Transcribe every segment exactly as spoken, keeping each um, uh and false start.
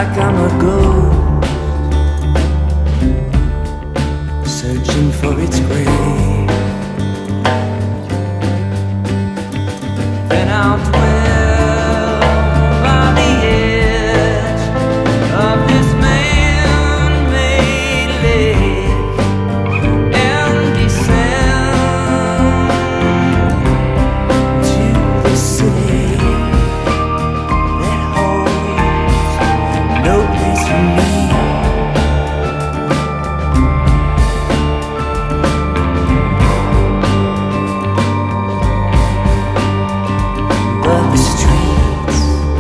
like I'm a ghost searching for its grave. Then I'll dwell by the edge of this man-made lake and descend to the city that holds no place for me. But the streets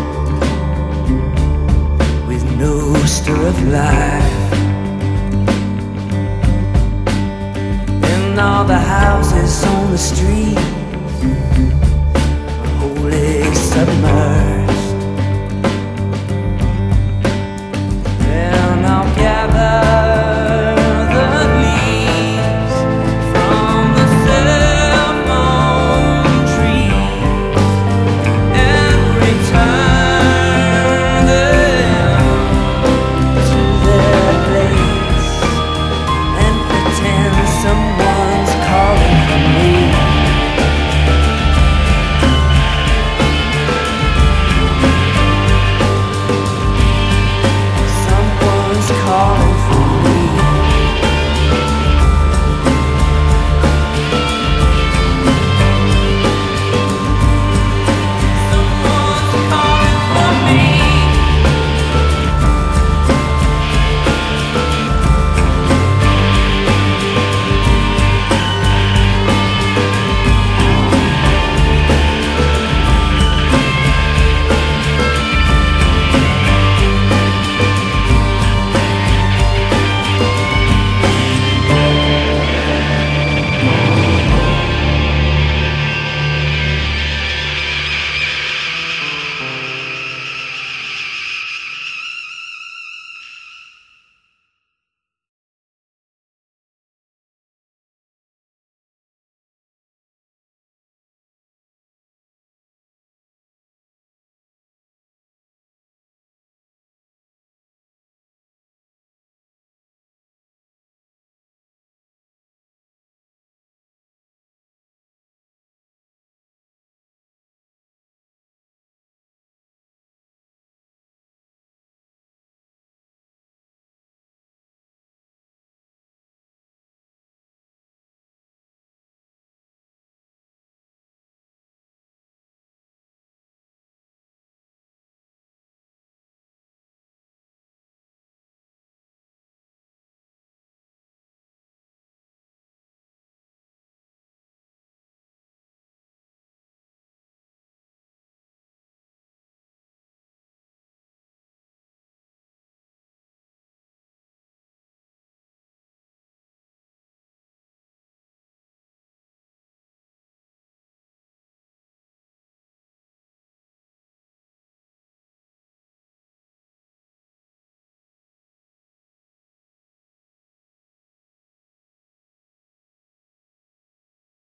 with no stir of life, and all the houses on the street